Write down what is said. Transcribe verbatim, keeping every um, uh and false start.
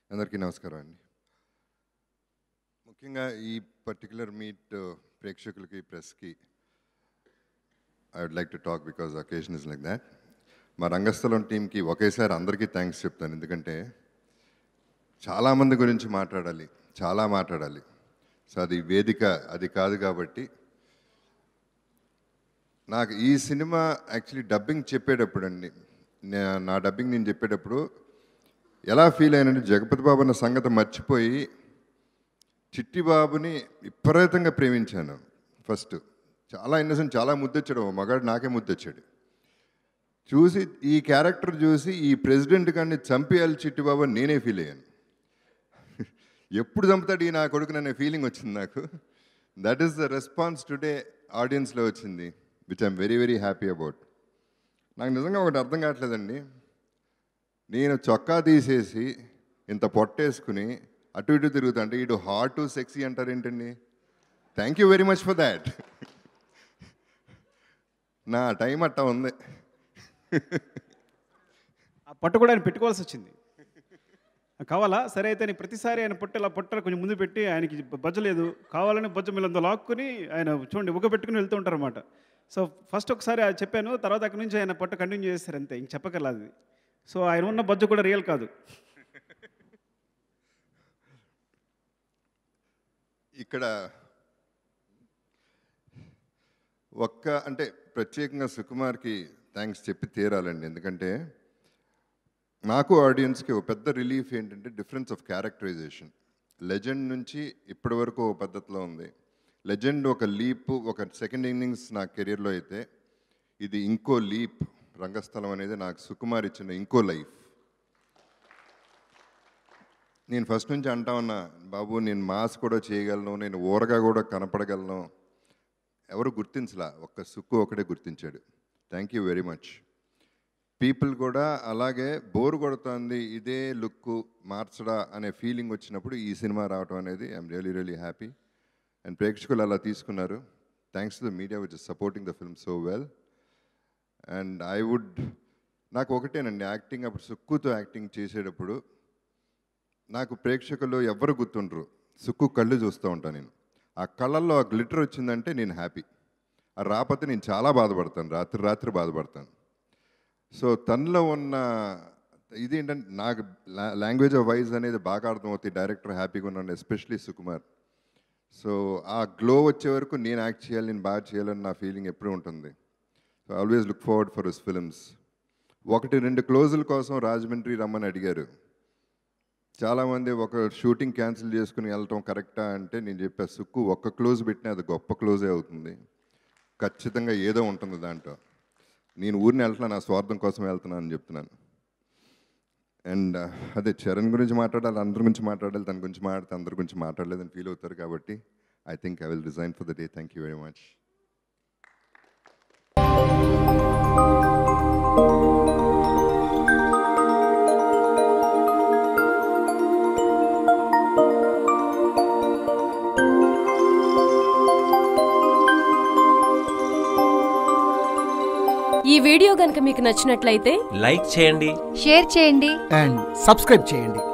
అందరికీ నమస్కారం అండి. ముఖ్యంగా ఈ పర్టికులర్ మీట్ ప్రేక్షకులకి ప్రెస్కి I would like to talk because occasion is like that. మా రంగస్థలం టీంకి ఒకేసారి అందరికీ థ్యాంక్స్ చెప్తాను, ఎందుకంటే చాలామంది గురించి మాట్లాడాలి, చాలా మాట్లాడాలి. సో అది వేదిక అది కాదు కాబట్టి నాకు ఈ సినిమా యాక్చువల్లీ డబ్బింగ్ చెప్పేటప్పుడు అండి, నా డబ్బింగ్ నేను చెప్పేటప్పుడు ఎలా ఫీల్ అయినంటే జగపతి బాబు అన్న సంగతి మర్చిపోయి చిట్టిబాబుని విపరీతంగా ప్రేమించాను. ఫస్ట్ చాలా ఇన్నసెంట్, చాలా ముద్దొచ్చాడు, మగాడు నాకే ముద్దొచ్చాడు. చూసి ఈ క్యారెక్టర్ చూసి ఈ ప్రెసిడెంట్ కానీ చంపేయాలి చిట్టిబాబు అని నేనే ఫీల్ అయ్యాను. ఎప్పుడు చంపుతాడు ఈ నా కొడుకు అనే ఫీలింగ్ వచ్చింది నాకు. That is the response today ఆడియన్స్లో వచ్చింది, which I'm very very happy about. నాకు నిజంగా ఒకటి అర్థం కావట్లేదండి, నేను చొక్కా తీసేసి ఇంత పొట్టేసుకుని అటు ఇటు తిరుగుతా అంటే ఇటు హాట్ సెక్సీ అంటారు ఏంటండి? Thank you very much for that. నా టైం అట్టా ఉంది. ఆ పొట్ట కూడా ఆయన పెట్టుకోవాల్సి వచ్చింది. కావాలా సరే అయితే నేను ప్రతిసారి ఆయన పొట్ట ఇలా పొట్ట కొంచెం ముందు పెట్టి ఆయనకి బజ్జ లేదు, కావాలని బొజ్జ మిల్లంతా లాక్కుని ఆయన చూడండి ఉగ పెట్టుకుని వెళ్తూ ఉంటారు అనమాట. సో ఫస్ట్ ఒకసారి చెప్పాను, తర్వాత అక్కడి నుంచి ఆయన పొట్ట కంటిన్యూ చేస్తారు అంతే, ఇంక చెప్పగలదు. సో ఆయన ఉన్న బజ్జ కూడా రియల్ కాదు. ఇక్కడ ఒక్క అంటే ప్రత్యేకంగా సుకుమార్కి థ్యాంక్స్ చెప్పి తీరాలండి, ఎందుకంటే నాకు ఆడియన్స్కి ఒక పెద్ద రిలీఫ్ ఏంటంటే డిఫరెన్స్ ఆఫ్ క్యారెక్టరైజేషన్. లెజెండ్ నుంచి ఇప్పటి వరకు ఒక పద్ధతిలో ఉంది. లెజెండ్ ఒక లీప్, ఒక సెకండ్ ఇన్నింగ్స్ నా కెరీర్లో అయితే ఇది ఇంకో లీప్. రంగస్థలం అనేది నాకు సుకుమార్ ఇచ్చిన ఇంకో లైఫ్. నేను ఫస్ట్ నుంచి అంటా ఉన్నా, బాబు నేను మాస్ కూడా చేయగలను, నేను ఊరగా కూడా కనపడగలను. ఎవరు గుర్తించలా, ఒక్క సుక్కు ఒకటే గుర్తించాడు. Thank you very much. People కూడా అలాగే బోర్ కొడుతుంది, ఇదే లుక్ మార్చడా అనే ఫీలింగ్ వచ్చినప్పుడు ఈ సినిమా రావడం అనేది I'm really really happy. And ప్రేక్షకులు అలా తీసుకున్నారు. Thanks to the media which is supporting the film so well. And I would నాకు ఒకటేనండి, యాక్టింగ్ అప్పుడు సుక్కుతో యాక్టింగ్ చేసేటప్పుడు నాకు ప్రేక్షకులు ఎవరు గుర్తుండ్రు, సుక్కు కళ్ళు చూస్తూ ఉంటాను నేను. ఆ కళ్ళల్లో ఆ గ్లిటర్ వచ్చిందంటే నేను హ్యాపీ, ఆ రాకపోతే నేను చాలా బాధపడతాను, రాత్రి రాత్రి బాధపడతాను. సో తనలో ఉన్న ఇది ఏంటంటే నాకు లాంగ్వేజ్ ఆఫ్ వాయిస్ అనేది బాగా అర్థమవుతుంది, డైరెక్టర్ హ్యాపీగా ఉన్నాను, ఎస్పెషలీ సుకుమార్. సో ఆ గ్లో వచ్చే వరకు నేను యాక్ట్ చేయాలి, నేను బాగా చేయాలని నా ఫీలింగ్ ఎప్పుడూ ఉంటుంది. So always look forward for his films. ఒకటి రెండు క్లోజుల కోసం రాజమండ్రి రమ్మని అడిగారు చాలామంది. ఒక షూటింగ్ క్యాన్సిల్ చేసుకుని వెళ్ళటం కరెక్టా అంటే నేను చెప్పా, సుక్కు ఒక్క క్లోజ్ పెట్టినా అది గొప్ప క్లోజే అవుతుంది, ఖచ్చితంగా ఏదో ఉంటుంది దాంట్లో. నేను ఊరిని వెళ్తున్నా నా స్వార్థం కోసం వెళ్తున్నాను అని చెప్తున్నాను. అండ్ అదే చరణ్ గురించి మాట్లాడాలి, అందరి గురించి మాట్లాడాలి, తన గురించి మాట్లాడితే అందరి గురించి మాట్లాడలేదని ఫీల్ అవుతారు కాబట్టి I think I will resign for the day. Thank you very much. ఈ వీడియో గనుక మీకు నచ్చినట్లయితే లైక్ చేయండి, షేర్ చేయండి అండ్ సబ్స్క్రైబ్ చేయండి.